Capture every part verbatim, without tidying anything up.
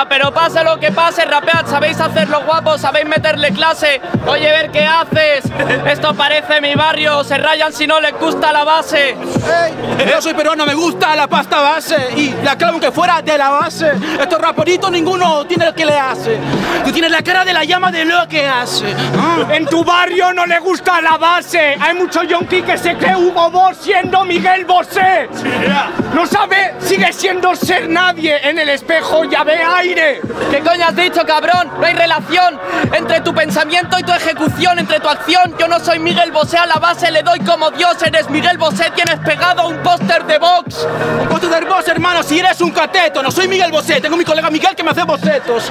Venga, pero pase lo que pase, rapead, sabéis hacerlo guapo, sabéis meterle clase. Oye, ver qué haces. Esto parece mi barrio, se rayan si no les gusta la base. Ey, yo soy peruano, me gusta la pasta base y la clavo que fuera de la base. Estos raperitos ninguno tiene lo que le hace. Tú tienes la cara de la llama de lo que hace. Ah. En tu barrio no le gusta la base. Hay mucho yonki que se cree Hugo Boss siendo Miguel Bosé. No sabe, sigue siendo ser nadie. En el espejo ya ve aire. ¿Qué coño has dicho, cabrón? No hay relación entre tu pensamiento y tu ejecución, entre tu acción. Yo no soy Miguel Bosé, a la base le doy como Dios. Eres Miguel Bosé, tienes pegado un póster de Vox. Un póster de Vox, hermano, si eres un cateto. No soy Miguel Bosé, tengo mi colega Miguel que me hace bocetos.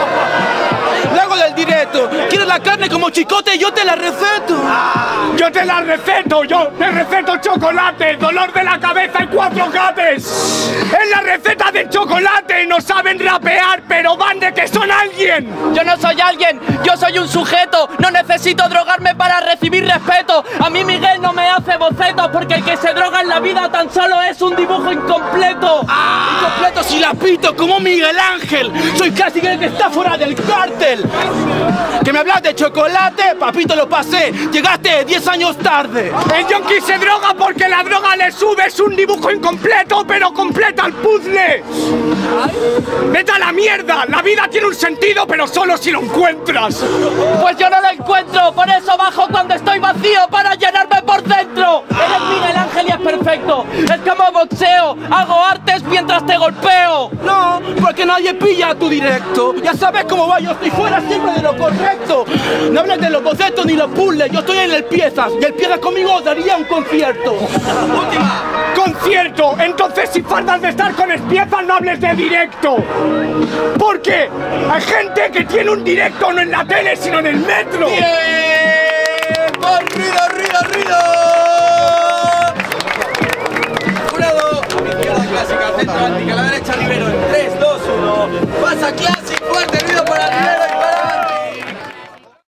Luego del directo, ¿quieres la carne como chicote? Yo te la receto. Yo te la receto, yo te receto chocolate, dolor de la cabeza y cuatro gates. Es la receta de chocolate, no saben rapear, pero van de que son alguien. Yo no soy alguien, yo soy un sujeto. No necesito drogarme para recibir respeto. A mí Miguel no me hace bocetos, porque el que se droga en la vida tan solo es un dibujo incompleto. Ah, incompleto si la pito como Miguel Ángel. Soy casi el que está fuera del cártel. Que me hablas de chocolate, papito, lo pasé. Llegaste diez años tarde. El yonki se droga porque la droga le sube. Es un dibujo incompleto, pero completa el puzzle. Vete a la mierda. La vida tiene un sentido, pero solo si lo encuentras. Pues yo no lo encuentro. Por eso bajo cuando estoy vacío, para llenarme por dentro. Eres Miguel Ángel y es perfecto. Es como boxeo. Hago artes mientras te golpeo. No, porque nadie pilla tu directo. Ya sabes cómo va, yo estoy fuera siempre de lo correcto. No hables de los bocetos ni los puzzles. Yo estoy en el Piezas y el Piezas conmigo daría un concierto. Última. Concierto. Entonces si faltas de estar con Espiezas no hables de directo. Porque hay gente que tiene un directo no en la tele sino en el metro. ¡Bien! ¡Por ruido, ruido, ruido! Jurado. A mi izquierda clásica, al centro, antica, a la derecha Rivero. En tres, dos, uno. ¡Pasa, claro!